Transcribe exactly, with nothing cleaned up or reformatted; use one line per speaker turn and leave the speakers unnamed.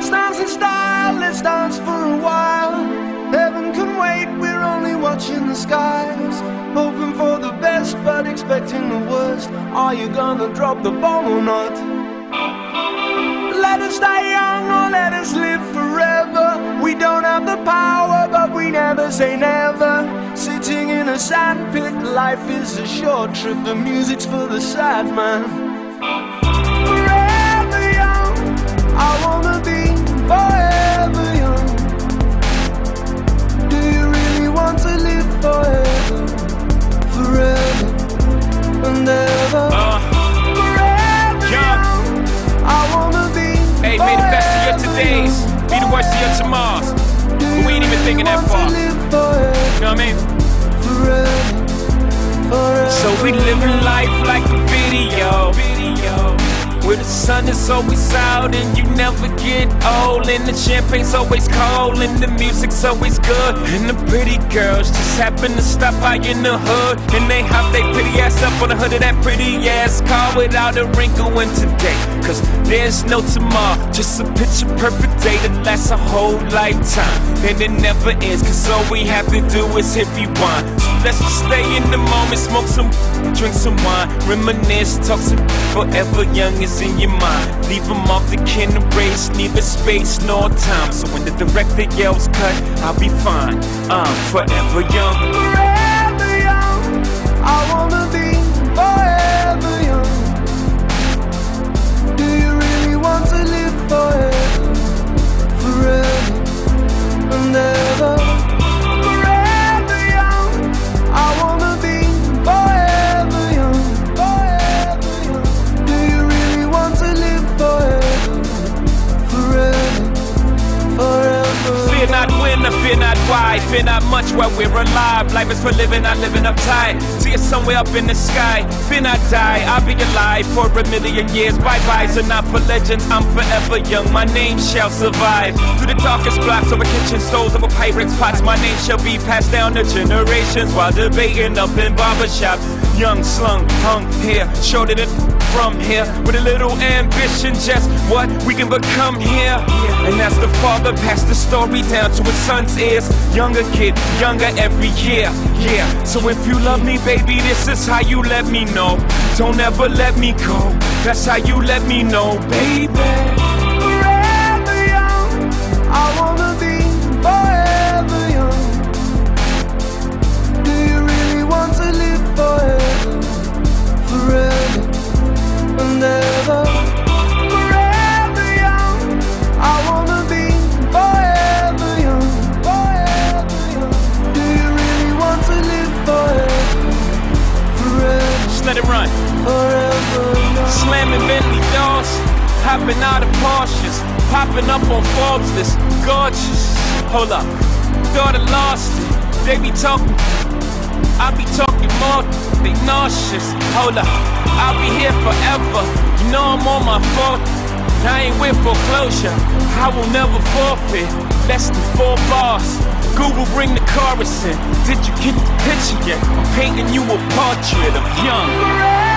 Let's dance in style, let's dance for a while. Heaven can wait, we're only watching the skies. Hoping for the best, but expecting the worst. Are you gonna drop the bomb or not? Let us die young or let us live forever. We don't have the power, but we never say never. Sitting in a sandpit, life is a short trip. The music's for the sad man. Forever young, I wanna be forever young. Do you really want to live forever? Forever and ever.
Uh,
Forever
young.
young, I wanna be.
Hey, may the best of your todays be the worst of your tomorrows. But we ain't even thinking that far. You know what I mean? So we living life like a video, where the sun is always out and you never get old, and the champagne's always cold and the music's always good, and the pretty girls just happen to stop by in the hood, and they hop they pretty ass up on the hood of that pretty ass car without a wrinkle in today. Cause there's no tomorrow, just a picture perfect day that lasts a whole lifetime, and it never ends, cause all we have to do is hit rewind. So let's just stay in the moment, smoke some, drink some wine, reminisce, talk some forever young is in your mind. Leave them off the can erase, neither space nor time. So when the director yells cut, I'll be fine. I'm forever young.
Forever young, I wanna be forever young. Do you really want to live forever? Forever and ever. Forever young, I wanna be forever young. Forever young. Do you really want to live forever? Forever, forever.
Fear not when, or fear not why. Fear not much while we're alive. Life is for living, not living uptight. See it somewhere up in the sky. Fear not die, I'll be alive for a million years. Bye-byes are not for legends, I'm forever young. My name shall survive. Through the darkest blocks, over kitchen stoves, over pirates' pots. My name shall be passed down to generations while debating up in barbershops. Young, slung, hung here, showed it from here. With a little ambition, just what we can become here. And as the father passed the story down to his son's ears, younger kid, younger every year, yeah. So if you love me, baby, this is how you let me know. Don't ever let me go, that's how you let me know, baby.
Forever young, I wanna be forever young. Do you really want to live forever? Forever and ever. Forever young, I wanna be forever young. Forever young. Do you really want to live forever? Forever.
Just let it run.
Forever young.
Slamming Bentley doors, hopping out of Porsches, popping up on Forbes list, gorgeous. Hold up, thought I lost it. They be talking, I be talking more. They nauseous. Hold up, I'll be here forever. You know I'm on my phone. I ain't with foreclosure. I will never forfeit. Less than four bars. Google, bring the chorus in. Did you get the picture yet? I'm painting you a portrait of young.